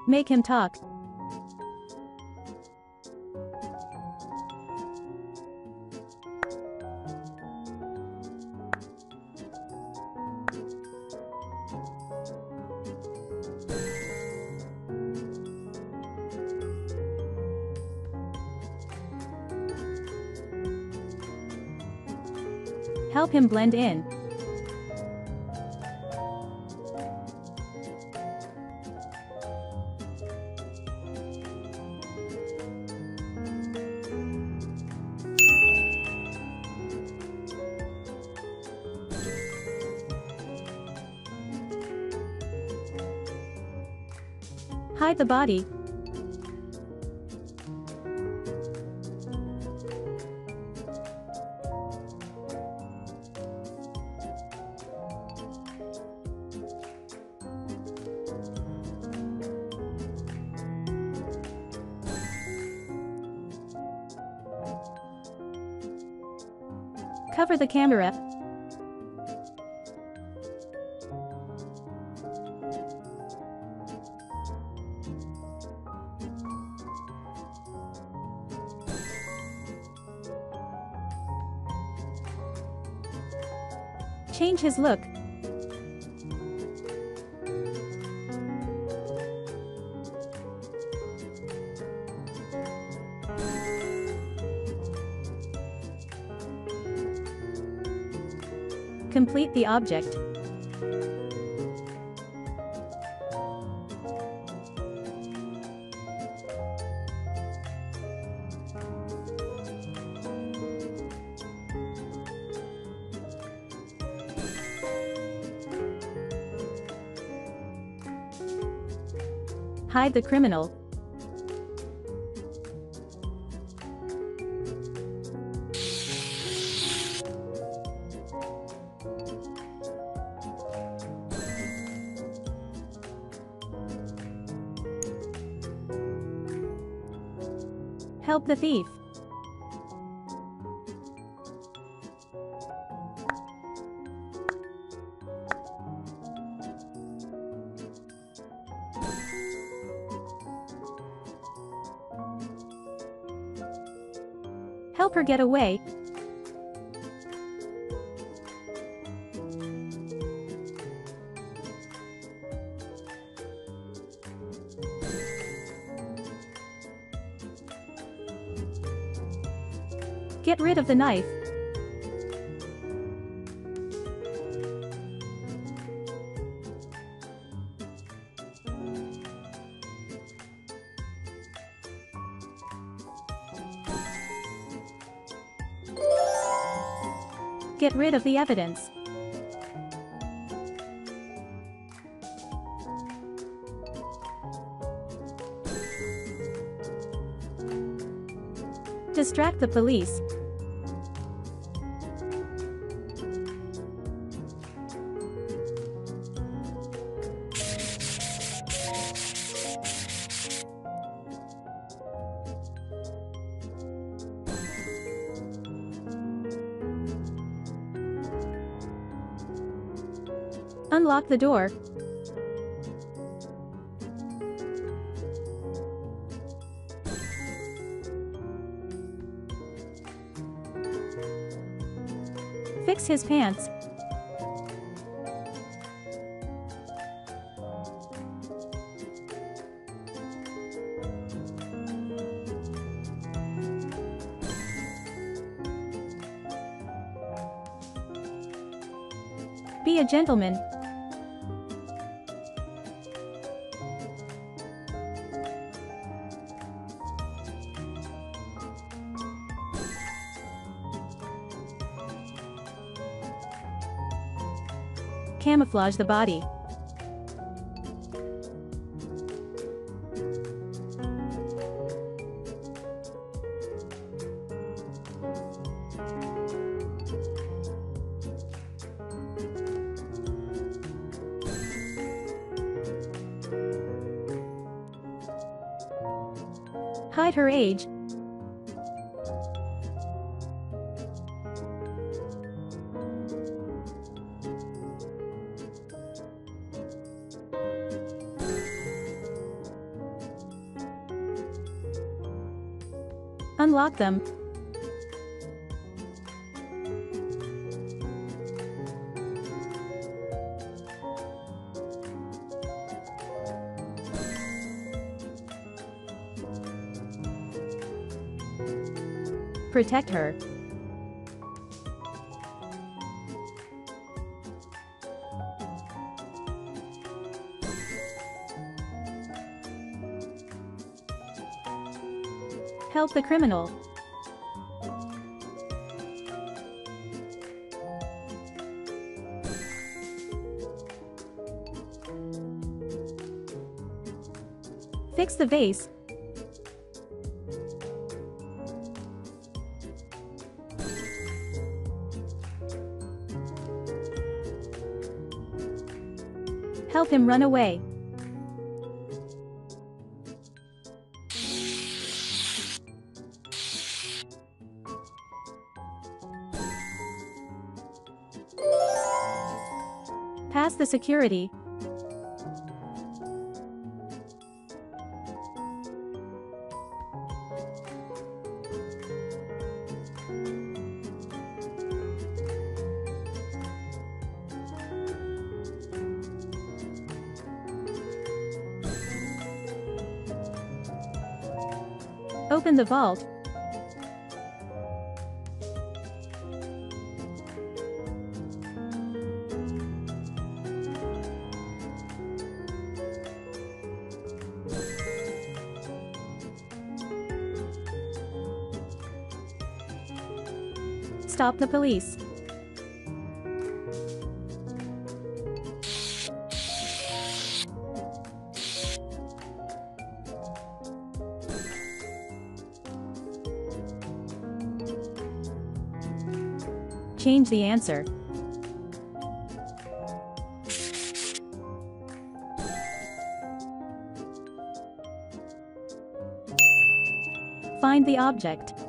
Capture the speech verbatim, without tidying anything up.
Make him talk. Help him blend in. Hide the body. Cover the camera. Change his look. Complete the object. Hide the criminal. Help the thief. Help her get away. Get rid of the knife. Get rid of the evidence. Distract the police. Unlock the door. Fix his pants. Be a gentleman. Camouflage the body. Hide her age. Unlock them. Protect her. Help the criminal. Fix the vase. Help him run away. Pass the security. Open the vault. Stop the police. Change the answer. Find the object.